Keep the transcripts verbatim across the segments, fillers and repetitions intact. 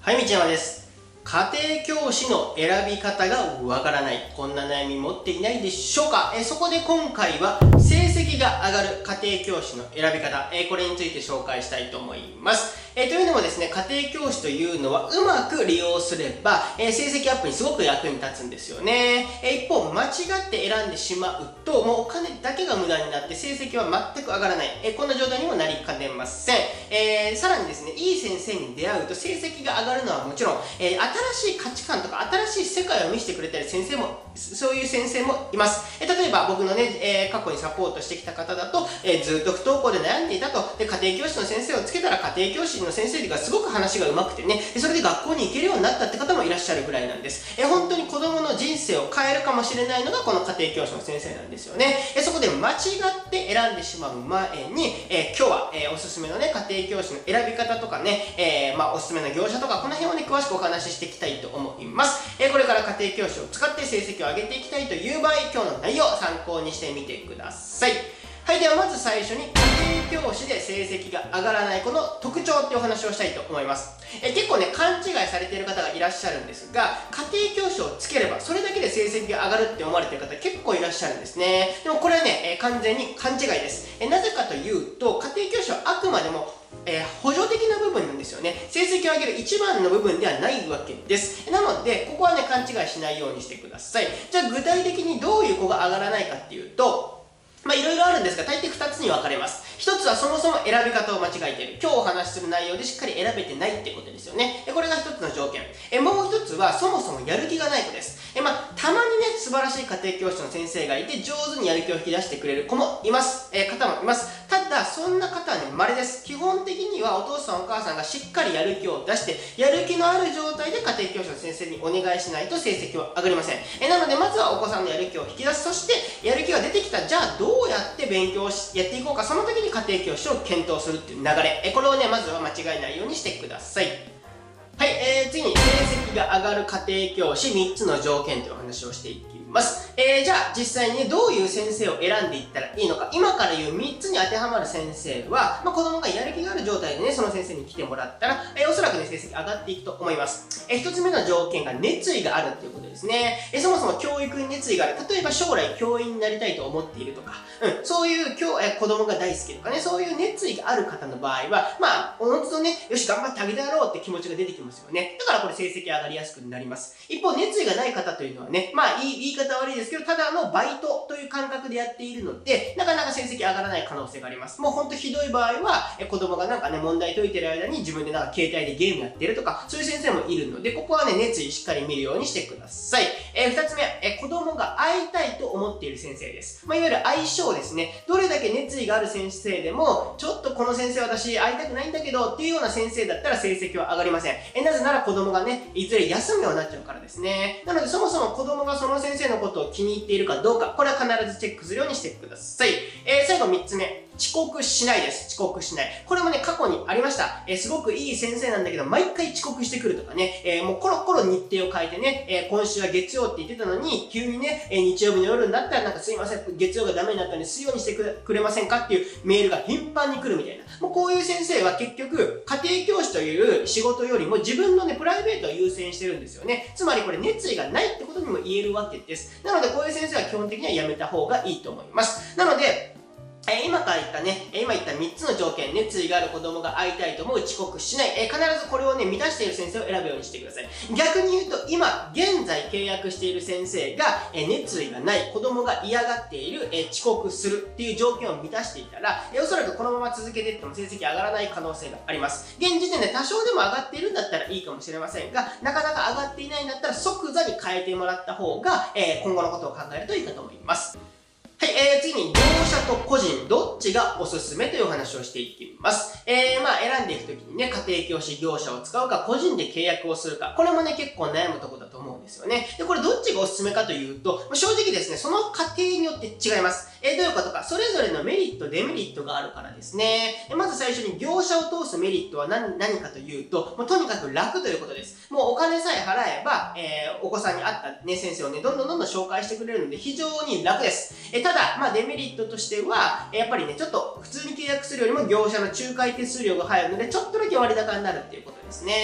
はい、道山です。家庭教師の選び方がわからない。こんな悩み持っていないでしょうか。えそこで今回は成績が上がる家庭教師の選び方、えこれについて紹介したいと思います。えというのもですね、家庭教師というのはうまく利用すれば、え成績アップにすごく役に立つんですよね。え一方、間違って選んでしまうと、もうお金だけが無駄になって成績は全く上がらない。えこんな状態にもなりかねません。えー、さらにですね、いい先生に出会うと成績が上がるのはもちろん、えー、新しい価値観とか新しい世界を見せてくれたり先生も、そういう先生もいます。え例えば僕のね、えー、過去にサポートしてきた方だと、えー、ずっと不登校で悩んでいたと。で、家庭教師の先生をつけたら家庭教師の先生がすごく話が上手くてね、それで学校に行けるようになったって方もいらっしゃるぐらいなんです。え本当に子供の人生を変えるかもしれないのがこの家庭教師の先生なんですよね。えそこで間違って選んでしまう前に、え今日は、えおすすめのね、家庭教師の選び方とかね、えー、まあおすすめの業者とかこの辺をね、詳しくお話ししていきたいと思います。えこれから家庭教師を使って成績を上げていきたいという場合、今日の内容を参考にしてみてください。はい、ではまず最初に家庭教師で成績が上がらないこの特徴っていうお話をしたいと思います。え結構ね、勘違いされている方がいらっしゃるんですが、家庭教師をつければそれだけで成績が上がるって思われている方結構いらっしゃるんですね。でもこれはね、え完全に勘違いです。えなぜかというと、家庭教師はあくまでもえー、補助的な部分なんですよね。成績を上げる一番の部分ではないわけです。なので、ここはね、勘違いしないようにしてください。じゃあ、具体的にどういう子が上がらないかっていうと、まあいろいろあるんですが、大抵ふたつに分かれます。ひとつはそもそも選び方を間違えている。今日お話しする内容でしっかり選べてないってことですよね。これがひとつの条件。えもうひとつはそもそもやる気がない子です。えまあ、たまにね、素晴らしい家庭教師の先生がいて上手にやる気を引き出してくれる子もいます。え方もいます。ただ、そんな方はね、稀です。基本的にはお父さんお母さんがしっかりやる気を出して、やる気のある状態で家庭教師の先生にお願いしないと成績は上がりません。えなので、まずはお子さんのやる気を引き出す。そして、やる気が出てきた。じゃあ、どうやって勉強し、やっていこうか。その時に家庭教師を検討するっていう流れ。えこれをね、まずは間違えないようにしてください。はい、えー、次に成績が上がる家庭教師みっつの条件というお話をしていきます。えー、じゃあ実際にね、どういう先生を選んでいったらいいのか。今から言うみっつに当てはまる先生は、まあ、子供がやる気がある状態でね、その先生に来てもらったら、えー、おそらくね、成績上がっていくと思います。えー、ひとつめの条件が熱意があるっていうことですね。えー、そもそも教育に熱意がある。例えば将来教員になりたいと思っているとか、うん、そういう教、えー、子供が大好きとかね、そういう熱意がある方の場合は、まあ、おのずとね、よし、頑張ってあげてやろうって気持ちが出てきますよね。だからこれ成績上がりやすくなります。一方、熱意がない方というのはね、まあ、言い、言い方悪いですけど、ただのバイトという感覚でやっているので、なかなか成績上がらない可能性があります。もうほんとひどい場合は、え子供がなんかね、問題解いてる間に自分でなんか携帯でゲームやってるとか、そういう先生もいるので、ここはね、熱意しっかり見るようにしてください。えー、二つ目、え子供が会いたいと思っている先生です。まあ、いわゆる相性ですね。どれだけ熱意がある先生でも、ちょっとこの先生私会いたくないんだけどっていうような先生だったら成績は上がりません。えなぜなら子供がね、いずれ休むようになっちゃうからですね。なのでそもそも子供がその先生のことを気に入っているかどうか、これは必ずチェックするようにしてください。えー、最後みっつめ。遅刻しないです。遅刻しない。これもね、過去にありました。えー、すごくいい先生なんだけど、毎回遅刻してくるとかね、えー、もうコロコロ日程を変えてね、えー、今週は月曜って言ってたのに、急にね、えー、日曜日の夜になったらなんかすいません、月曜がダメになったので水曜にしてくれませんかっていうメールが頻繁に来るみたいな。もうこういう先生は結局、家庭教師という仕事よりも自分のね、プライベートを優先してるんですよね。つまりこれ熱意がないってことにも言えるわけです。なのでこういう先生は基本的にはやめた方がいいと思います。なので、えー、今から言ったね、えー、今言ったみっつの条件、熱意がある子供が会いたいと思う、遅刻しない、えー、必ずこれをね、満たしている先生を選ぶようにしてください。逆に言うと、今、現在契約している先生が、えー、熱意がない、子供が嫌がっている、えー、遅刻するっていう条件を満たしていたら、えー、おそらくこのまま続けていっても成績上がらない可能性があります。現時点で多少でも上がっているんだったらいいかもしれませんが、なかなか上がっていないんだったら即座に変えてもらった方が、えー、今後のことを考えるといいかと思います。はい、えー、次に業者と個人、どっちがおすすめというお話をしていきます。えー、まあ選んでいくときにね、家庭教師業者を使うか、個人で契約をするか、これもね、結構悩むところだと思うんですよね。で、これどっちがおすすめかというと、正直ですね、その家庭によって違います。えー、どういうことか、それぞれのメリット、デメリットがあるからですね。まず最初に業者を通すメリットは何、何かというと、もうとにかく楽ということです。もうお金さえ払えば、えー、お子さんに合ったね、先生をね、どんどんどんどん紹介してくれるので、非常に楽です。えー、ただ、まあデメリットとしては、やっぱりね、ちょっと普通に契約するよりも業者の仲介手数料が入るので、ちょっとだけ割高になるっていうことですね。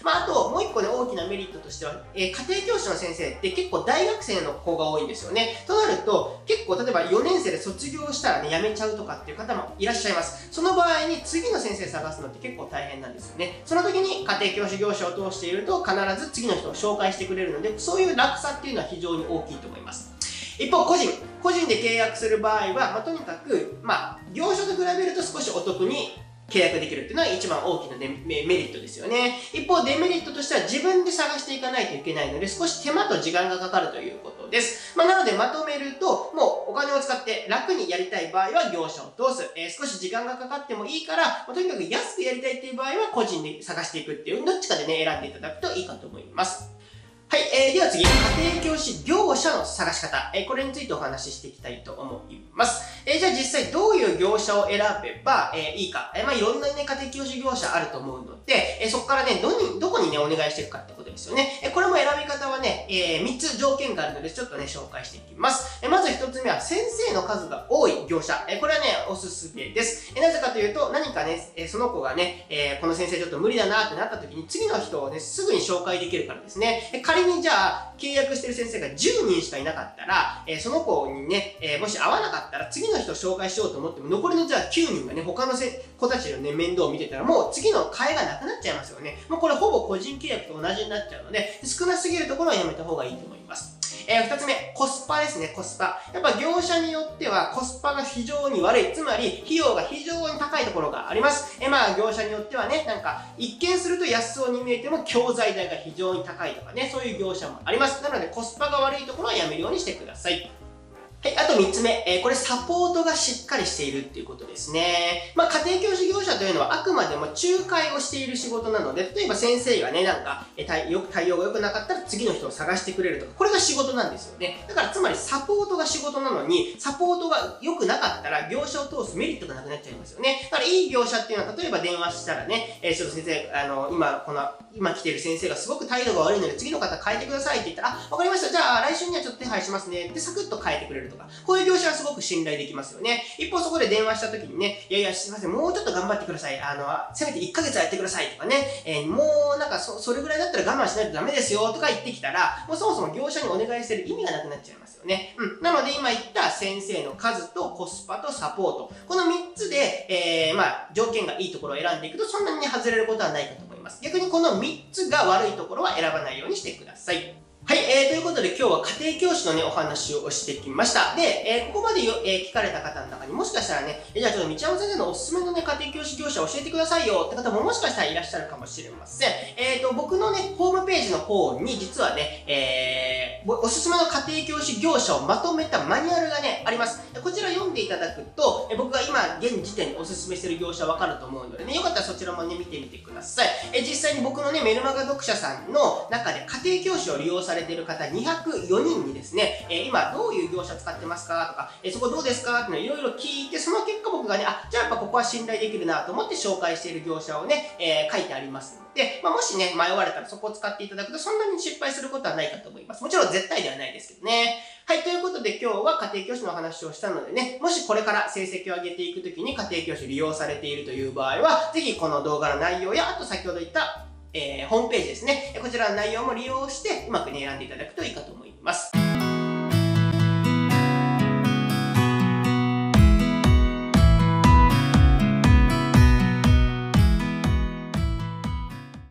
まあ、あと、もう一個ね、大きなメリットとしては、えー、家庭教師の先生って結構大学生の子が多いんですよね。となると、結構、例えばよねん生で卒業したらね、辞めちゃうとかっていう方もいらっしゃいます。その場合に、次の先生探すのって結構大変なんですよね。その時に家庭教師業者を通していると、必ず次の人を紹介してくれるので、そういう楽さっていうのは非常に大きいと思います。一方、個人。個人で契約する場合は、まあ、とにかく、まあ、業者と比べると少しお得に契約できるっていうのは一番大きなメリットですよね。一方、デメリットとしては自分で探していかないといけないので、少し手間と時間がかかるということです。まあ、なので、まとめると、もうお金を使って楽にやりたい場合は業者を通す。えー、少し時間がかかってもいいから、まあ、とにかく安くやりたいっていう場合は個人で探していくっていう、どっちかでね、選んでいただくといいかと思います。はい、えー、では次、家庭教師業者の探し方、えー、これについてお話ししていきたいと思います。えー、じゃあ実際どういう業者を選べば、えー、いいか、えー、まあいろんなね、家庭教師業者あると思うので、えー、そこからね、どに、どこにね、お願いしていくかってことですよね。えー、これも選び方はね、えー、みっつ条件があるので、ちょっとね、紹介していきます。えー、まずひとつめは、先生の数が多い業者。えー、これはね、おすすめです。えー、なぜかというと、何かね、えー、その子がね、えー、この先生ちょっと無理だなってなった時に、次の人をね、すぐに紹介できるからですね。えー、仮にじゃあ、契約してる先生がじゅうにんしかいなかったら、えー、その子にね、えー、もし会わなかったら次の人を紹介しようと思っても、残りのじゃあきゅうにんがね、他のせ子たちのね、面倒を見てたら、もう次の替えがなくなっちゃいますよね。もうこれほぼ個人契約と同じになっちゃうので、少なすぎるところはやめた方がいいと思います。えー、二つ目、コスパですね、コスパ。やっぱ業者によってはコスパが非常に悪い。つまり、費用が非常に高いところがあります。えー、まあ、業者によってはね、なんか、一見すると安そうに見えても、教材代が非常に高いとかね、そういう業者もあります。なので、コスパが悪いところはやめるようにしてください。はい、あとみっつめ、えー、これサポートがしっかりしているっていうことですね。まあ、家庭教師業者というのはあくまでも仲介をしている仕事なので、例えば先生がね、なんか、えー、対応対応が良くなかったら次の人を探してくれるとか、これが仕事なんですよね。だからつまりサポートが仕事なのに、サポートが良くなかったら業者を通すメリットがなくなっちゃいますよね。だからいい業者っていうのは、例えば電話したらね、えー、ちょっと先生、あの、今、この、今来てる先生がすごく態度が悪いので次の方変えてくださいって言ったら、あ、わかりました。じゃあ来週にはちょっと手配しますね。ってサクッと変えてくれるとか、こういう業者はすごく信頼できますよね。一方そこで電話した時にね、いやいやすいません、もうちょっと頑張ってください。あの、せめていっかげつはやってくださいとかね、えー、もうなんかそ、それぐらいだったら我慢しないとダメですよとか言ってきたら、もうそもそも業者にお願いしてる意味がなくなっちゃいますよね。うん。なので今言った先生の数とコスパとサポート。このみっつで、えー、まあ、条件がいいところを選んでいくとそんなに外れることはないかと思います。逆にこのみっつが悪いところは選ばないようにしてください。はい、えー、ということで今日は家庭教師のね、お話をしてきました。で、えー、ここまでよ、えー、聞かれた方の中にもしかしたらね、じゃあちょっと道山先生のおすすめのね、家庭教師業者教えてくださいよって方ももしかしたらいらっしゃるかもしれません。えーと、僕のね、ホームページの方に実はね、えー、おすすめの家庭教師業者をまとめたマニュアルがね、あります。こちら読んでいただくと、僕が今現時点でおすすめしてる業者わかると思うのでね、よかったらそちらもね、見てみてください。えー、実際に僕のね、メルマガ読者さんの中で家庭教師を利用されている方にひゃくよにんにですね、えー、今どういう業者使ってますかとか、えー、そこどうですかっていうのをいろいろ聞いて、その結果僕がね、あ、じゃあやっぱここは信頼できるなと思って紹介している業者をね、えー、書いてありますので、まあ、もしね、迷われたらそこを使っていただくとそんなに失敗することはないかと思います。もちろん絶対ではないですけどね。はい、ということで今日は家庭教師の話をしたのでね、もしこれから成績を上げていくときに家庭教師を利用されているという場合は、ぜひこの動画の内容や、あと先ほど言ったえー、ホームページですね。こちらの内容も利用して、うまくね、選んでいただくといいかと思います。